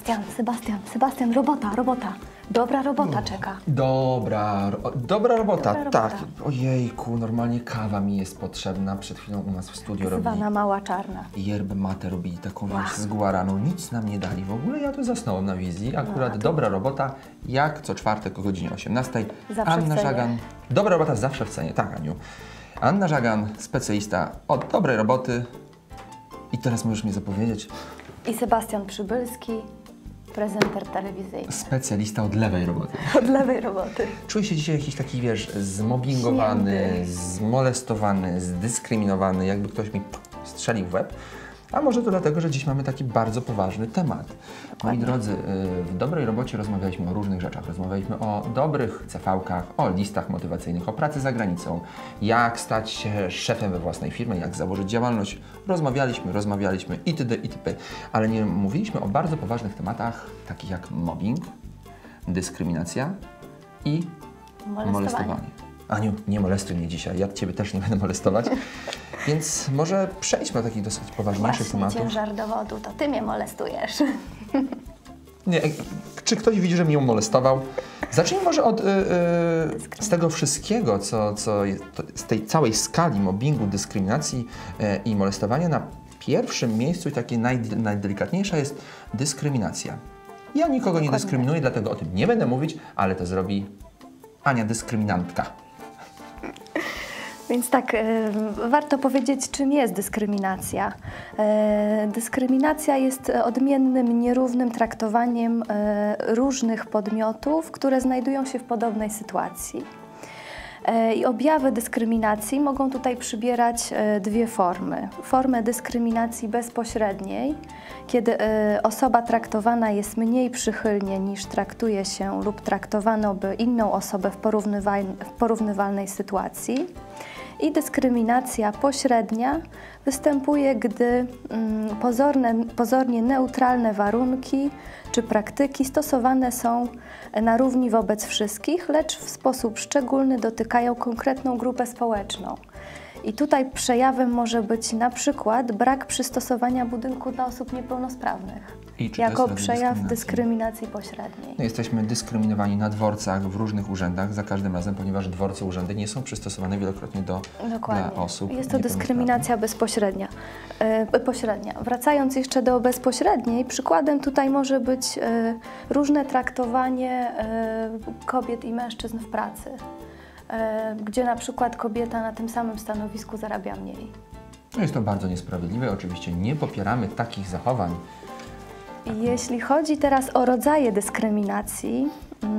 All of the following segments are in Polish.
Sebastian, robota. Dobra robota czeka. Dobra robota, Dobra tak. robota. Ojejku, normalnie kawa mi jest potrzebna. Przed chwilą u nas w studiu robili Zwana mała czarna. yerba mate, robili taką Wow. z guaranu. Nic nam nie dali w ogóle. Ja tu zasnąłem na wizji. Akurat dobra robota, jak co czwartek o godzinie 18. Zawsze Anna w cenie. Żagan. Dobra robota zawsze w cenie, tak Aniu. Anna Żagan, specjalista od dobrej roboty. I teraz możesz mi zapowiedzieć, I Sebastian Przybylski, prezenter telewizyjny. specjalista od lewej roboty. Od lewej roboty. Czuję się dzisiaj jakiś taki, wiesz, zmobbingowany, Śnięty. zmolestowany, zdyskryminowany, jakby ktoś mi strzelił w łeb. A może to dlatego, że dziś mamy taki bardzo poważny temat. Moi drodzy, w dobrej robocie rozmawialiśmy o różnych rzeczach. Rozmawialiśmy o dobrych CV-kach, o listach motywacyjnych, o pracy za granicą, jak stać się szefem we własnej firmie, jak założyć działalność. Rozmawialiśmy itd. itp. Ale nie mówiliśmy o bardzo poważnych tematach, takich jak mobbing, dyskryminacja i molestowanie. Aniu, nie molestuj mnie dzisiaj, ja Ciebie też nie będę molestować. Więc może przejdźmy do takich dosyć poważniejszych Właśnie tematów. ciężar dowodu, to Ty mnie molestujesz. Nie, czy ktoś widzi, że mnie molestował? Zacznijmy może od z tego wszystkiego, co jest, z tej całej skali mobbingu, dyskryminacji i molestowania. Na pierwszym miejscu i takie najdelikatniejsza jest dyskryminacja. Ja nikogo nie dyskryminuję, dlatego o tym nie będę mówić, ale to zrobi Ania dyskryminantka. Więc tak, warto powiedzieć, czym jest dyskryminacja. Dyskryminacja jest odmiennym, nierównym traktowaniem różnych podmiotów, które znajdują się w podobnej sytuacji. I objawy dyskryminacji mogą tutaj przybierać dwie formy. Formę dyskryminacji bezpośredniej, kiedy osoba traktowana jest mniej przychylnie niż traktuje się lub traktowano by inną osobę w porównywalnej sytuacji. I dyskryminacja pośrednia występuje, gdy pozornie neutralne warunki czy praktyki stosowane są na równi wobec wszystkich, lecz w sposób szczególny dotykają konkretną grupę społeczną. I tutaj przejawem może być na przykład brak przystosowania budynku dla osób niepełnosprawnych, I czy to jako jest przejaw dyskryminacji pośredniej. No, jesteśmy dyskryminowani na dworcach, w różnych urzędach za każdym razem, ponieważ dworce, urzędy nie są przystosowane wielokrotnie dla osób. Jest to dyskryminacja bezpośrednia. Pośrednia. Wracając jeszcze do bezpośredniej, przykładem tutaj może być różne traktowanie kobiet i mężczyzn w pracy, gdzie na przykład kobieta na tym samym stanowisku zarabia mniej. No jest to bardzo niesprawiedliwe. Oczywiście nie popieramy takich zachowań. Jeśli chodzi teraz o rodzaje dyskryminacji,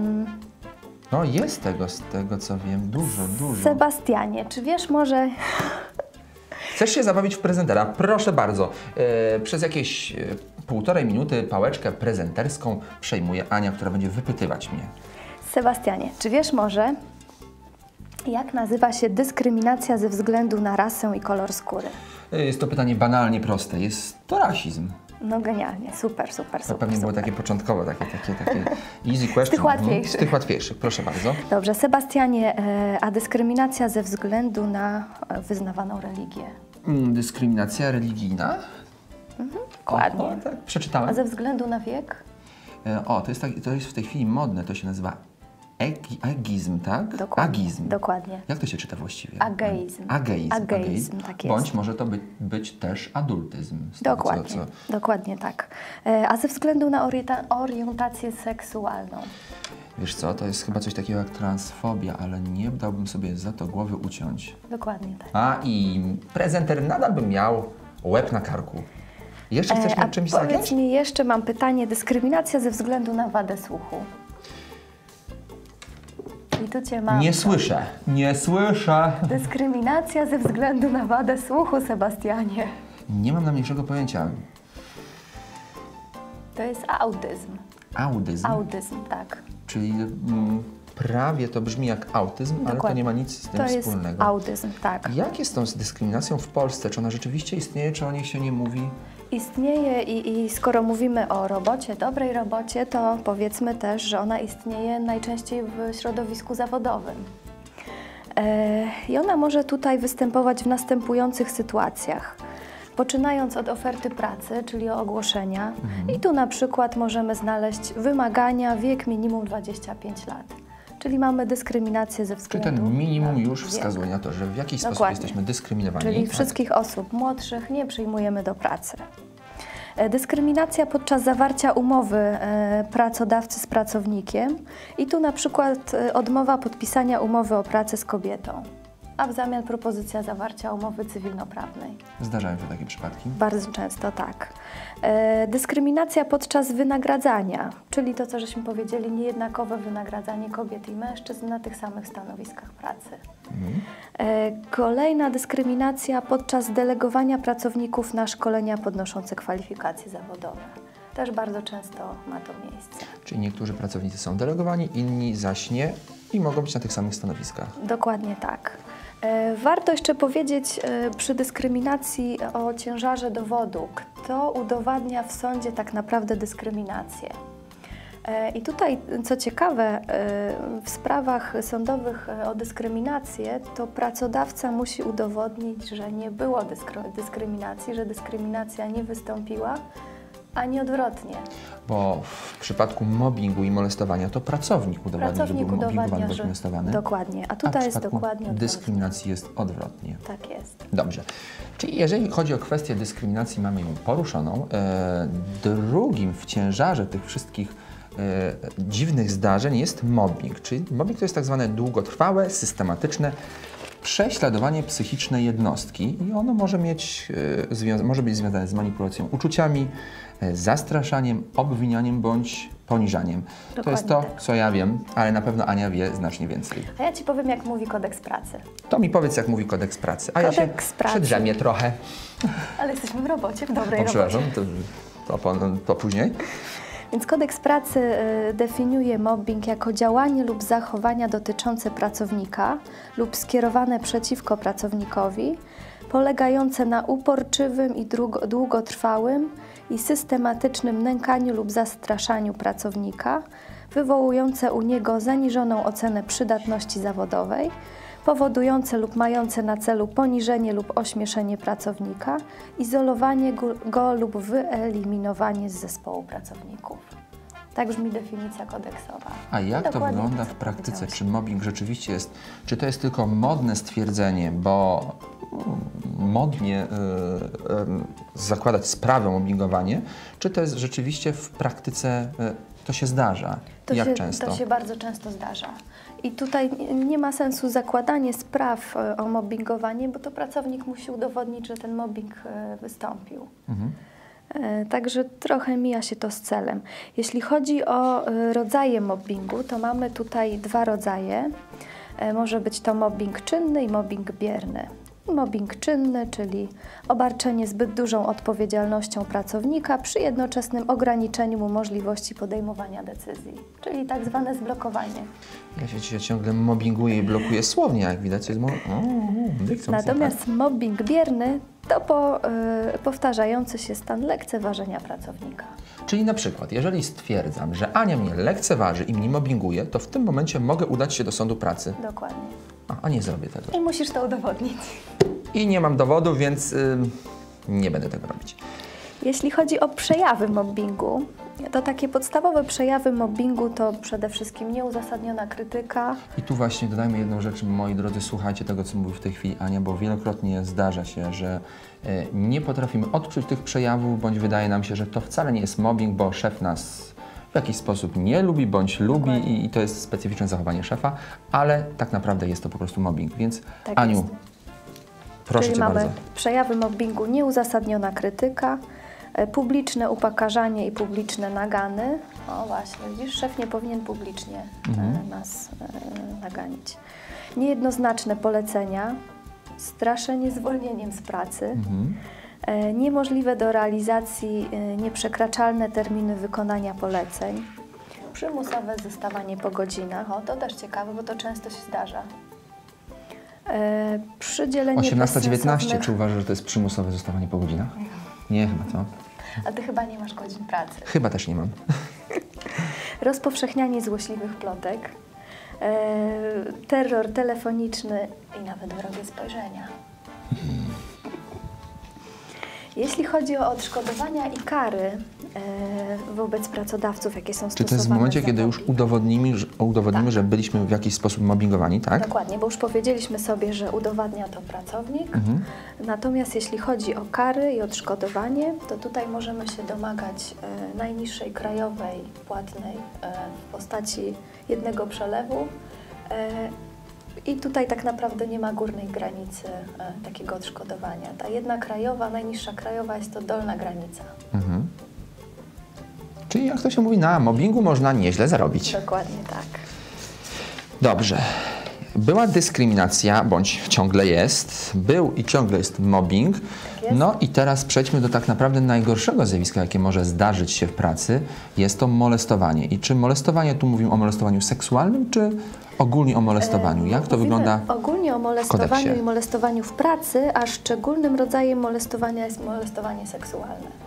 No jest z tego co wiem, dużo. Sebastianie, czy wiesz może... Chcesz się zabawić w prezentera? Proszę bardzo. Przez jakieś 1,5 minuty pałeczkę prezenterską przejmuje Ania, która będzie wypytywać mnie. Sebastianie, czy wiesz może, jak nazywa się dyskryminacja ze względu na rasę i kolor skóry? Jest to pytanie banalnie proste. Jest to rasizm. No genialnie, super. To pewnie było takie początkowo, takie easy question. Z tych łatwiejszych. Z tych łatwiejszych, proszę bardzo. Dobrze, Sebastianie, a dyskryminacja ze względu na wyznawaną religię? Dyskryminacja religijna? Dokładnie. O, tak, przeczytałem. A ze względu na wiek? To jest w tej chwili modne, to się nazywa agizm, tak? Dokładnie. Agizm. Dokładnie. Jak to się czyta właściwie? Ageizm. Ageizm, tak jest. Bądź może to być też adultyzm. Dokładnie, dokładnie tak. A ze względu na orientację seksualną? Wiesz co, to jest chyba coś takiego jak transfobia, ale nie dałbym sobie za to głowy uciąć. Dokładnie tak. I prezenter nadal by miał łeb na karku. Jeszcze chcesz mnie czymś zagiąć? Powiedz mi, jeszcze mam pytanie. Dyskryminacja ze względu na wadę słuchu. I tu Cię mam. Nie słyszę. Dyskryminacja ze względu na wadę słuchu, Sebastianie. Nie mam najmniejszego pojęcia. To jest autyzm. Autyzm? Autyzm, tak. Czyli prawie to brzmi jak autyzm, Dokładnie. ale to nie ma nic z tym wspólnego. To jest autyzm, tak. Jak jest z dyskryminacją w Polsce? Czy ona rzeczywiście istnieje, czy o niej się nie mówi? Istnieje i skoro mówimy o robocie, dobrej robocie, to powiedzmy też, że ona istnieje najczęściej w środowisku zawodowym. I ona może tutaj występować w następujących sytuacjach. poczynając od oferty pracy, czyli ogłoszenia. I tu na przykład możemy znaleźć wymagania, wiek minimum 25 lat. Czyli mamy dyskryminację ze względu Czyli ten minimum na już wiek. wskazuje na to, że w jakiś sposób Dokładnie. jesteśmy dyskryminowani. Czyli tak? wszystkich osób młodszych nie przyjmujemy do pracy. Dyskryminacja podczas zawarcia umowy pracodawcy z pracownikiem i tu na przykład odmowa podpisania umowy o pracę z kobietą, a w zamian propozycja zawarcia umowy cywilnoprawnej. Zdarzają się takie przypadki. Bardzo często tak. Dyskryminacja podczas wynagradzania, czyli to, co żeśmy powiedzieli, niejednakowe wynagradzanie kobiet i mężczyzn na tych samych stanowiskach pracy. Kolejna dyskryminacja podczas delegowania pracowników na szkolenia podnoszące kwalifikacje zawodowe. Też bardzo często ma to miejsce. Czyli niektórzy pracownicy są delegowani, inni zaś nie i mogą być na tych samych stanowiskach. Dokładnie tak. Warto jeszcze powiedzieć przy dyskryminacji o ciężarze dowodu, kto udowadnia w sądzie tak naprawdę dyskryminację. I tutaj, co ciekawe, w sprawach sądowych o dyskryminację, to pracodawca musi udowodnić, że nie było dyskryminacji, że dyskryminacja nie wystąpiła, ani odwrotnie. Bo w przypadku mobbingu i molestowania to pracownik udowadnia, że był mobbingowany bądź molestowany. Dokładnie, a tutaj jest dokładnie odwrotnie. Dyskryminacji jest odwrotnie. Tak jest. Dobrze. Czyli jeżeli chodzi o kwestię dyskryminacji, mamy ją poruszoną. Drugim w ciężarze tych wszystkich dziwnych zdarzeń jest mobbing. Czyli mobbing to jest tak zwane długotrwałe, systematyczne prześladowanie psychiczne jednostki i ono może być związane z manipulacją uczuciami, zastraszaniem, obwinianiem bądź poniżaniem. Dokładnie to jest to, tak. co ja wiem, ale na pewno Ania wie znacznie więcej. A ja Ci powiem, jak mówi Kodeks pracy. To mi powiedz, jak mówi Kodeks pracy, a ja się Kodeks pracy. przedrzemię trochę. Ale jesteśmy w robocie, w dobrej O, przepraszam, robocie. to później. Więc Kodeks pracy definiuje mobbing jako działanie lub zachowania dotyczące pracownika lub skierowane przeciwko pracownikowi, polegające na uporczywym i długotrwałym i systematycznym nękaniu lub zastraszaniu pracownika, wywołujące u niego zaniżoną ocenę przydatności zawodowej, powodujące lub mające na celu poniżenie lub ośmieszenie pracownika, izolowanie go lub wyeliminowanie z zespołu pracowników. Tak brzmi definicja kodeksowa. A jak to Dokładnie wygląda co w praktyce? powiedziałeś. Czy mobbing rzeczywiście jest, czy to jest tylko modne stwierdzenie, bo modnie zakładać sprawę o mobbingowanie, czy to jest rzeczywiście w praktyce, to się zdarza? Jak często? To się bardzo często zdarza. I tutaj nie ma sensu zakładanie spraw o mobbingowanie, bo to pracownik musi udowodnić, że ten mobbing wystąpił. Także trochę mija się to z celem. Jeśli chodzi o rodzaje mobbingu, to mamy tutaj dwa rodzaje. Może być to mobbing czynny i mobbing bierny. Mobbing czynny, czyli obarczenie zbyt dużą odpowiedzialnością pracownika przy jednoczesnym ograniczeniu mu możliwości podejmowania decyzji, czyli tak zwane zblokowanie. Ja się ciągle mobbinguję i blokuję słownie, jak widać. Jest Natomiast mobbing bierny to powtarzający się stan lekceważenia pracownika. Czyli na przykład, jeżeli stwierdzam, że Ania mnie lekceważy i mnie mobbinguje, to w tym momencie mogę udać się do sądu pracy. Dokładnie. A nie zrobię tego. I musisz to udowodnić. I nie mam dowodu, więc nie będę tego robić. Jeśli chodzi o przejawy mobbingu, to takie podstawowe przejawy mobbingu to przede wszystkim nieuzasadniona krytyka. I tu właśnie dodajmy jedną rzecz, moi drodzy, słuchajcie tego, co mówi w tej chwili Ania, bo wielokrotnie zdarza się, że nie potrafimy odczuć tych przejawów, bądź wydaje nam się, że to wcale nie jest mobbing, bo szef nas w jakiś sposób nie lubi, bądź lubi i to jest specyficzne zachowanie szefa, ale tak naprawdę jest to po prostu mobbing. Więc Tak Aniu, jest. proszę Czyli Cię mamy bardzo. przejawy mobbingu, nieuzasadniona krytyka, publiczne upokarzanie i publiczne nagany. O właśnie, widzisz, szef nie powinien publicznie nas naganić. Niejednoznaczne polecenia, straszenie zwolnieniem z pracy, niemożliwe do realizacji nieprzekraczalne terminy wykonania poleceń, przymusowe zostawanie po godzinach. O, to też ciekawe, bo to często się zdarza. Przydzielenie 18-19, czy uważasz, że to jest przymusowe zostawanie po godzinach? Nie, chyba co? A Ty chyba nie masz godzin pracy. Chyba też nie mam. Rozpowszechnianie złośliwych plotek, terror telefoniczny i nawet wrogie spojrzenia. Jeśli chodzi o odszkodowania i kary wobec pracodawców, jakie są stosowane. Czy to jest w momencie, kiedy już udowodnimy, że byliśmy w jakiś sposób mobbingowani, tak? Dokładnie, bo już powiedzieliśmy sobie, że udowadnia to pracownik. Natomiast jeśli chodzi o kary i odszkodowanie, to tutaj możemy się domagać najniższej krajowej płatnej w postaci jednego przelewu. I tutaj tak naprawdę nie ma górnej granicy takiego odszkodowania. Ta jedna krajowa, najniższa krajowa jest to dolna granica. Czyli jak to się mówi, na mobbingu można nieźle zarobić. Dokładnie tak. Dobrze. Była dyskryminacja, bądź ciągle jest, był i ciągle jest mobbing. Tak jest. No i teraz przejdźmy do tak naprawdę najgorszego zjawiska, jakie może zdarzyć się w pracy. Jest to molestowanie. I czy molestowanie, tu mówimy o molestowaniu seksualnym, czy ogólnie o molestowaniu? Jak to wygląda ogólnie o w molestowaniu kodeksie? i molestowaniu w pracy, a szczególnym rodzajem molestowania jest molestowanie seksualne.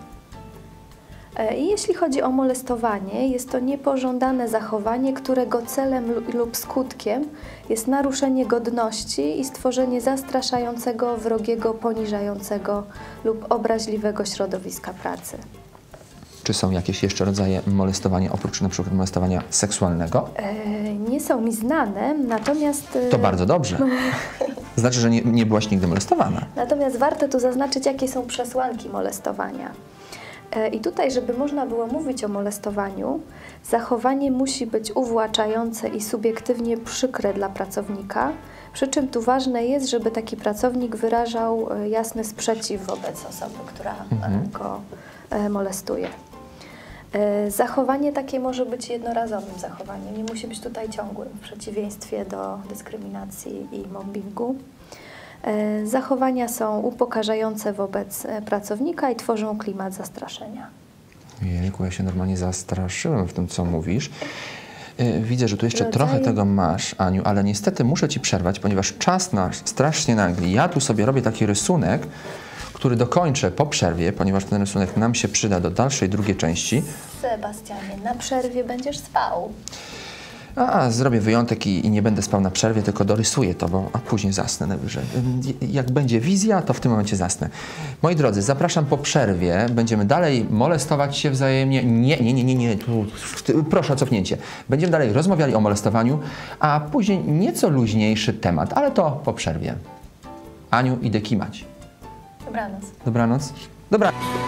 I jeśli chodzi o molestowanie, jest to niepożądane zachowanie, którego celem lub skutkiem jest naruszenie godności i stworzenie zastraszającego, wrogiego, poniżającego lub obraźliwego środowiska pracy. Czy są jakieś jeszcze rodzaje molestowania, oprócz na przykład molestowania seksualnego? Nie są mi znane, natomiast... To bardzo dobrze. Znaczy, że nie byłaś nigdy molestowana. Natomiast warto tu zaznaczyć, jakie są przesłanki molestowania. I tutaj, żeby można było mówić o molestowaniu, zachowanie musi być uwłaczające i subiektywnie przykre dla pracownika, przy czym tu ważne jest, żeby taki pracownik wyrażał jasny sprzeciw wobec osoby, która go molestuje. Zachowanie takie może być jednorazowym zachowaniem, nie musi być tutaj ciągłym, w przeciwieństwie do dyskryminacji i mobbingu. Zachowania są upokarzające wobec pracownika i tworzą klimat zastraszenia. Jejku, ja się normalnie zastraszyłem w tym, co mówisz. Widzę, że tu jeszcze trochę tego masz, Aniu, ale niestety muszę Ci przerwać, ponieważ czas nasz strasznie nagli. Ja tu sobie robię taki rysunek, który dokończę po przerwie, ponieważ ten rysunek nam się przyda do dalszej, drugiej części. Sebastianie, na przerwie będziesz spał. Zrobię wyjątek i nie będę spał na przerwie, tylko dorysuję to, a później zasnę najwyżej. Jak będzie wizja, to w tym momencie zasnę. Moi drodzy, zapraszam po przerwie. Będziemy dalej molestować się wzajemnie. Nie. Proszę o cofnięcie. Będziemy dalej rozmawiali o molestowaniu, a później nieco luźniejszy temat, ale to po przerwie. Aniu, idę kimać. Dobranoc. Dobranoc. Dobranoc.